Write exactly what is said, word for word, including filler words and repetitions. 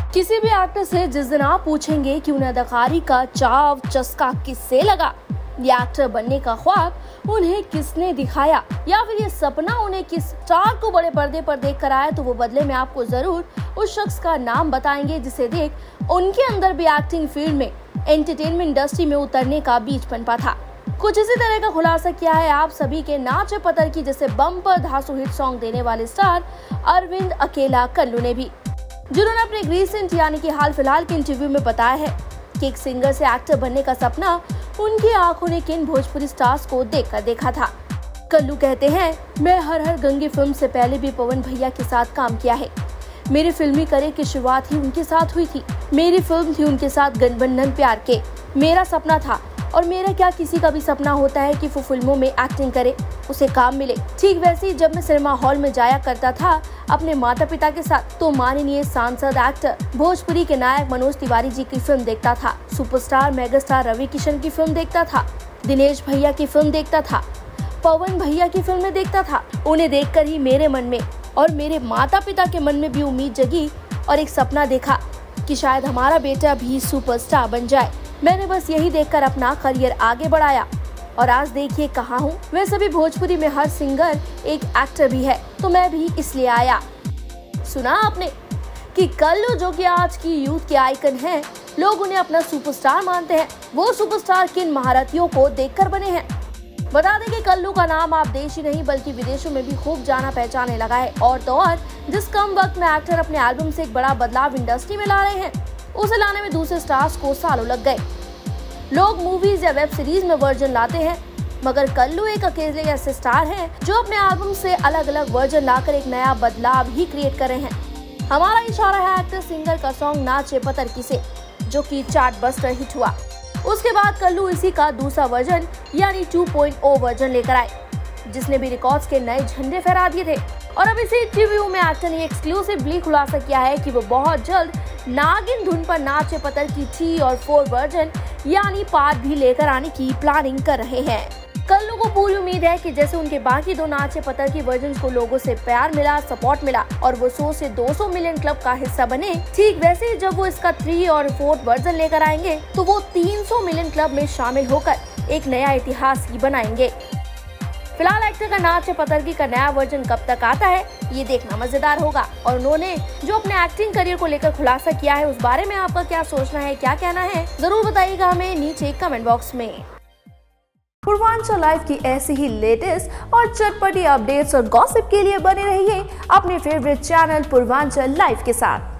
किसी भी एक्टर से जिस दिन आप पूछेंगे कि उन्हें अदाकारी का चाव चस्का किससे लगा, ये एक्टर बनने का ख्वाब उन्हें किसने दिखाया, या फिर ये सपना उन्हें किस स्टार को बड़े पर्दे पर देख कर आया, तो वो बदले में आपको जरूर उस शख्स का नाम बताएंगे जिसे देख उनके अंदर भी एक्टिंग फील्ड में, एंटरटेनमेंट इंडस्ट्री में उतरने का बीजपन था। कुछ इसी तरह का खुलासा किया है आप सभी के नाचे पतर की जैसे बम्पर धांसू हिट सॉन्ग देने वाले स्टार अरविंद अकेला कल्लू ने भी, जिन्होंने अपने एक रीसेंट यानी कि हाल फिलहाल के इंटरव्यू में बताया है कि एक सिंगर से एक्टर बनने का सपना उनकी आंखों ने किन भोजपुरी स्टार्स को देखकर देखा था। कल्लू कहते हैं, मैं हर हर गंगे फिल्म से पहले भी पवन भैया के साथ काम किया है। मेरी फिल्मी करियर की शुरुआत ही उनके साथ हुई थी। मेरी फिल्म थी उनके साथ गठबंधन प्यार के। मेरा सपना था, और मेरा क्या किसी का भी सपना होता है कि वो फिल्मों में एक्टिंग करे, उसे काम मिले। ठीक वैसे ही जब मैं सिनेमा हॉल में जाया करता था अपने माता पिता के साथ, तो माननीय सांसद एक्टर भोजपुरी के नायक मनोज तिवारी जी की फिल्म देखता था, सुपरस्टार मेगास्टार रवि किशन की फिल्म देखता था, दिनेश भैया की फिल्म देखता था, पवन भैया की फिल्में देखता था। उन्हें देखकर ही मेरे मन में और मेरे माता पिता के मन में भी उम्मीद जगी और एक सपना देखा कि शायद हमारा बेटा भी सुपरस्टार बन जाए। मैंने बस यही देखकर अपना करियर आगे बढ़ाया और आज देखिए कहाँ हूँ। वैसे भी भोजपुरी में हर सिंगर एक एक्टर भी है, तो मैं भी इसलिए आया। सुना आपने कि कल्लू जो कि आज की यूथ के आइकन हैं, लोग उन्हें अपना सुपरस्टार मानते हैं। वो सुपरस्टार किन महारथियों को देखकर बने हैं? बता दें कि कल्लू का नाम आप देश ही नहीं बल्कि विदेशों में भी खूब जाना पहचाने लगा है। और तो और जिस कम वक्त में एक्टर अपने एल्बम से एक बड़ा बदलाव इंडस्ट्री में ला रहे हैं, उसे लाने में दूसरे स्टार्स को सालों लग गए। लोग मूवीज या वेब सीरीज में वर्जन लाते हैं, मगर कल्लू एक अकेले ऐसे स्टार हैं जो अपने एल्बम से अलग अलग वर्जन लाकर एक नया बदलाव ही क्रिएट कर रहे हैं। हमारा इशारा है एक्टर सिंगर का सॉन्ग नाचे पतर की से, जो कि चार्ट बस्टर हिट हुआ। उसके बाद कल्लू इसी का दूसरा वर्जन यानी टू पॉइंट ओ वर्जन लेकर आए, जिसने भी रिकॉर्ड्स के नए झंडे फहरा दिए थे। और अब इसी इंटरव्यू में एक्टर ने एक्सक्लूसिवली खुलासा किया है कि वो बहुत जल्द नागिन धुन पर नाचे पतर की थ्री और फोर वर्जन यानी पार्ट भी लेकर आने की प्लानिंग कर रहे हैं। कल्लू को पूरी उम्मीद है कि जैसे उनके बाकी दो नाचे पतर की वर्जन को लोगों से प्यार मिला, सपोर्ट मिला और वो सौ से दो सौ मिलियन क्लब का हिस्सा बने, ठीक वैसे ही जब वो इसका थ्री और फोर्थ वर्जन लेकर आएंगे तो वो तीन सौ मिलियन क्लब में शामिल होकर एक नया इतिहास ही बनाएंगे। फिलहाल एक्टर का नाचे पतर की का नया वर्जन कब तक आता है, ये देखना मजेदार होगा। और उन्होंने जो अपने एक्टिंग करियर को लेकर खुलासा किया है, उस बारे में आपका क्या सोचना है, क्या कहना है, जरूर बताइएगा हमें नीचे कमेंट बॉक्स में। पूर्वांचल लाइव की ऐसी ही लेटेस्ट और चटपटी अपडेट्स और गॉसिप के लिए बने रहिए अपने फेवरेट चैनल पूर्वांचल लाइव के साथ।